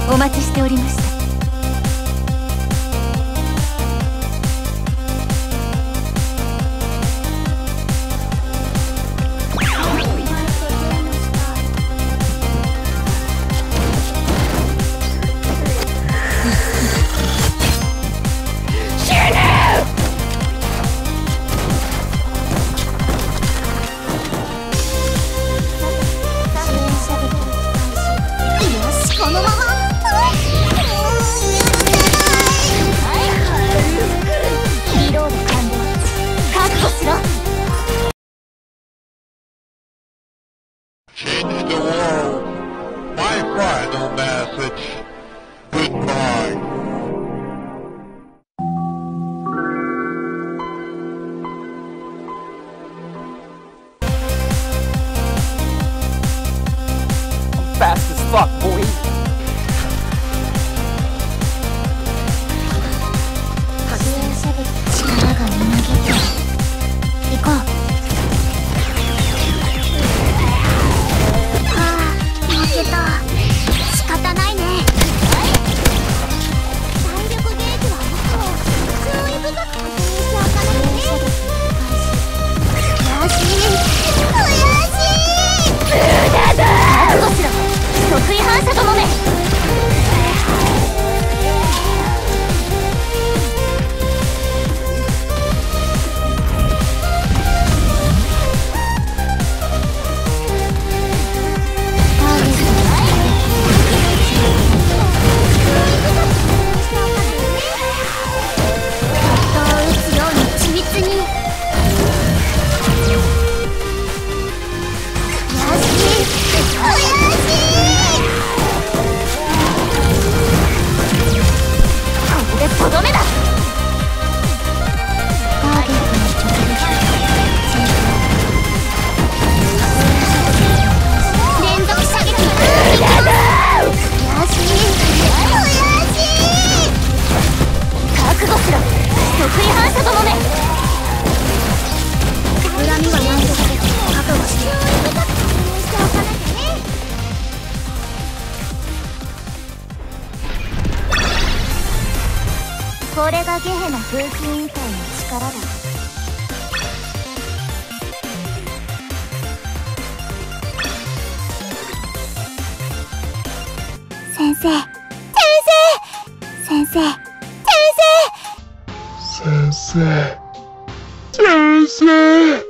お待ちしておりました。 Change the world. My final message. Goodbye. I'm fast as fuck, boy. 力がみなぎって行こう。負けた。仕方ないね。体力ゲージは注意深く確認しておかなきゃね。悔しい無駄だ。覚悟しろ得意反射ともめ。これがゲヘな風紀委員会の力だ。先生、先生、先生、先生、先生、先生。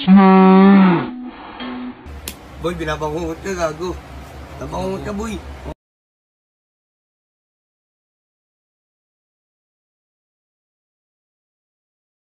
Boy, pinapangungot ka, gago. Napangungot ka, boy.